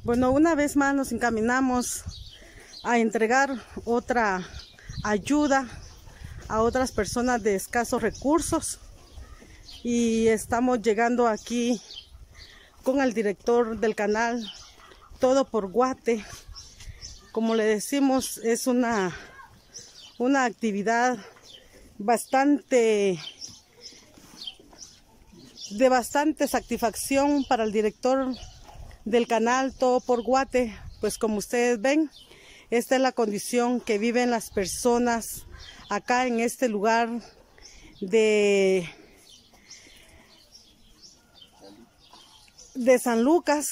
Bueno, una vez más nos encaminamos a entregar otra ayuda a otras personas de escasos recursos y estamos llegando aquí con el director del canal Todo por Guate. Como le decimos, es una actividad de bastante satisfacción para el director del canal Todo por Guate. Pues como ustedes ven, esta es la condición que viven las personas acá en este lugar de San Lucas,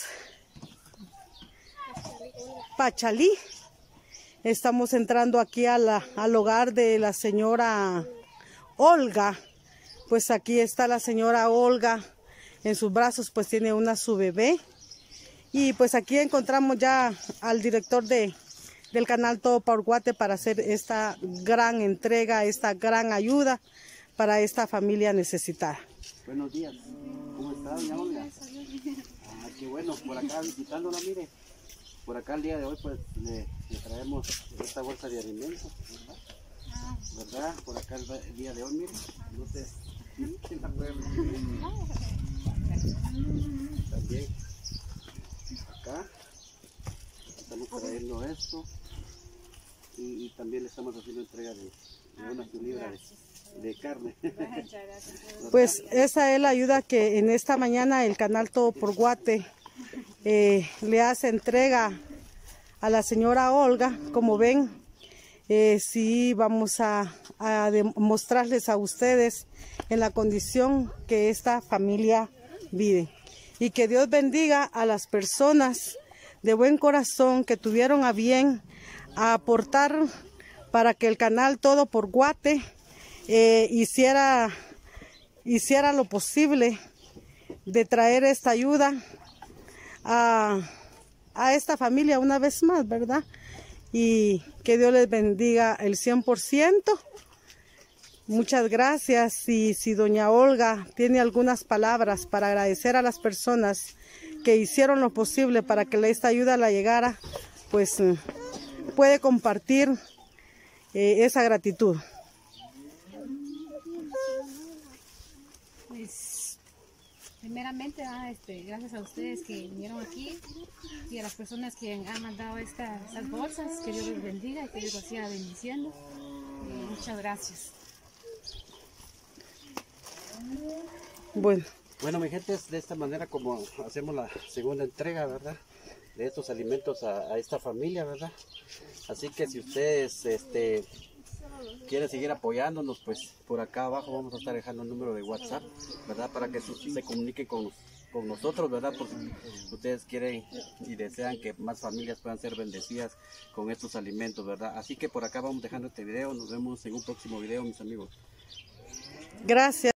Pachalí. Estamos entrando aquí al hogar de la señora Olga. Pues aquí está la señora Olga, en sus brazos pues tiene su bebé. Y pues aquí encontramos ya al director del canal Todo por Guate para hacer esta gran entrega, esta gran ayuda para esta familia necesitada. Buenos días, ¿cómo está doña Olga? Qué bueno, por acá visitándola, mire. Por acá el día de hoy pues le traemos esta bolsa de alimentos, ¿verdad? Por acá el día de hoy, mire, no sé si la pueden también acá estamos trayendo esto y también le estamos haciendo entrega de unas libras de carne. Pues esa es la ayuda que en esta mañana el canal Todo por Guate le hace entrega a la señora Olga. Como ven, sí vamos a mostrarles a ustedes en la condición que esta familia vive. Y que Dios bendiga a las personas de buen corazón que tuvieron a bien a aportar para que el canal Todo por Guate hiciera lo posible de traer esta ayuda a esta familia una vez más, ¿verdad? Y que Dios les bendiga el 100%. Muchas gracias. Y si doña Olga tiene algunas palabras para agradecer a las personas que hicieron lo posible para que esta ayuda la llegara, pues puede compartir esa gratitud. Pues primeramente gracias a ustedes que vinieron aquí y a las personas que han mandado estas bolsas. Que Dios les bendiga y que Dios los siga bendiciendo. Muchas gracias. Bueno, mi gente, es de esta manera como hacemos la segunda entrega, ¿verdad? De estos alimentos a esta familia, ¿verdad? Así que si ustedes quieren seguir apoyándonos, pues por acá abajo vamos a estar dejando el número de WhatsApp, ¿verdad? Para que se comuniquen con nosotros, ¿verdad? Por si ustedes quieren y desean que más familias puedan ser bendecidas con estos alimentos, ¿verdad? Así que por acá vamos dejando este video. Nos vemos en un próximo video, mis amigos. Gracias.